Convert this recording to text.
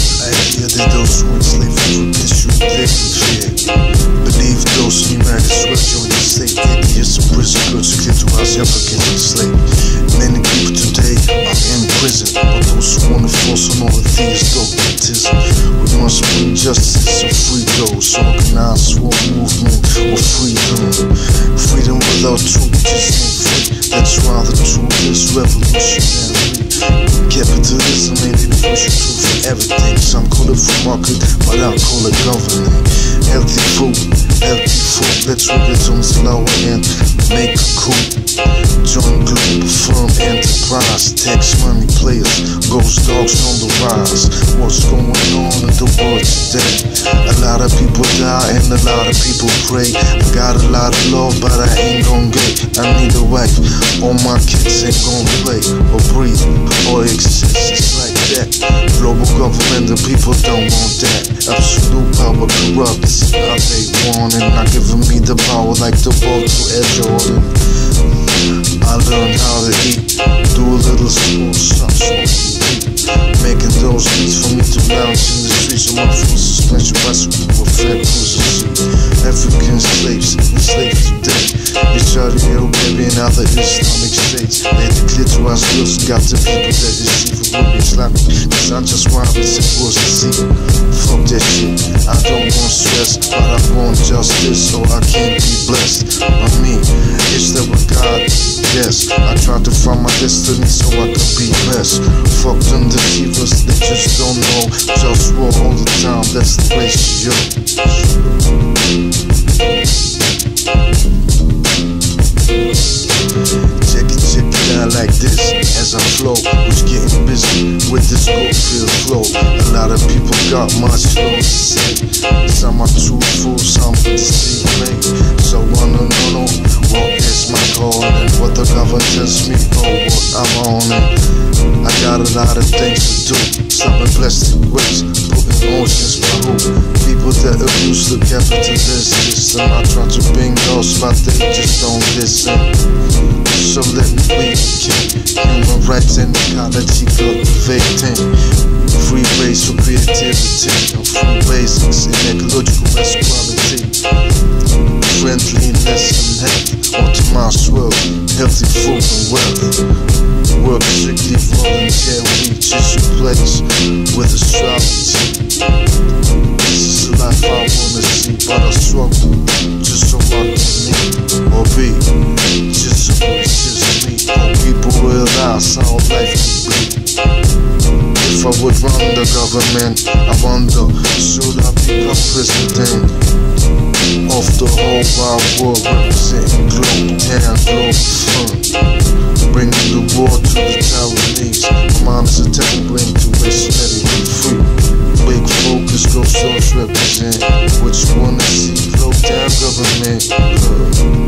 I hear that those who enslave Africans should live in fear. Believe those who American sweat join the state. 80 years in prison, good to clear to us Africans enslaved. Many people today are in prison, but those who wanna force on all of these dogmatism, we must bring justice and free those. Organized war movement or freedom. Freedom without truth just ain't free. That's why the truth is revolutionary. Capitalism ain't the pushing truth for everything. Some call it free market, but I call it government. Healthy food. Let's get on slow and make a coup. Join Globalfirm enterprise. Tax money players, GhostDogz on the rise. What's going on in the world today? A lot of people die and a lot of people pray. I got a lot of love, but I ain't gon' get. I need a wife. All my kids ain't gon' play or breathe or exist. It's like that. Global government, the people don't want that. Absolute power corrupts. Now they want it, not giving me the power like the ball to Ed Jordan. I learned how to eat, do a little sports, making those beats for me to lounge in the streets of my full suspension bicycle with fat cruisers. African slaves, enslaved today. Saudi Arabia and other Islamic states. They declare to us lost, got the people that deceive for what Islamic. Cause I just want it supposed to see. Fuck that shit, I don't want stress, but I want justice so I can be blessed. By me, is that what God? Yes, I try to find my destiny so I can be best. Fuck them deceivers, they just don't know. JustWar all the time, that's the place to go. Check it out like this as I flow. Who's getting busy with this Goldfield flow? A lot of people got much flow to say. Some are truthful, some deceive me. So wanna know what is my call and what the government tells me or what I'm on it. I got a lot of things to do. Stopping plastic waste, putting oceans by hope. People that abuse the capitalist system. I try to bring those, but they just don't listen. So let me be king. Human rights and ecology cultivating. Free base for creativity and free basics in ecological masculinity. Friendliness and health, optimized world, healthy food and wealth. Work strictly voluntarily, just a place with astrology. This is the life I wanna see, but I struggle just so I can live or be. Just so it's just me. People realize how life can be. If I would run the government, I wonder, should I become president of the whole wide world, representing Globalfirm, bringing the war to the Taiwanese. My mind is a tech brain to waste, let it be free. Big focus, GhostDogz represent. What you wanna see, close down government.